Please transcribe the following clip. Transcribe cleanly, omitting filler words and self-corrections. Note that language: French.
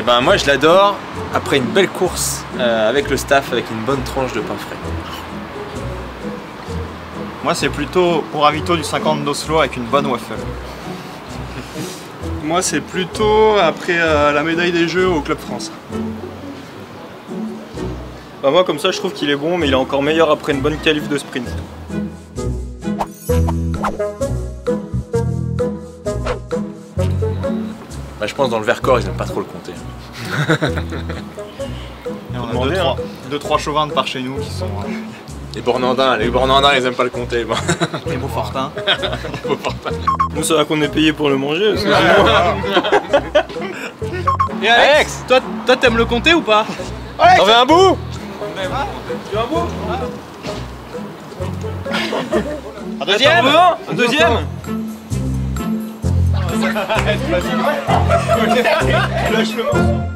ben moi je l'adore après une belle course avec le staff, avec une bonne tranche de pain frais. Moi c'est plutôt au ravito du 50 d'Oslo avec une bonne waffle. Moi c'est plutôt après la médaille des Jeux au Club France. Bah moi comme ça je trouve qu'il est bon, mais il est encore meilleur après une bonne qualif de sprint. Bah, je pense dans le Vercors ils aiment pas trop le compter. Et on a 2-3 chauvins de par chez nous qui sont... Les Bornandins ils aiment pas le compter. Bon. les Beaufortins. Nous ça va qu'on est payé pour le manger aussi. Et Alex, toi t'aimes le compter ou pas? T'en veux un bout? Tu veux un bout? Un deuxième? Un deuxième? Lâche le morceau.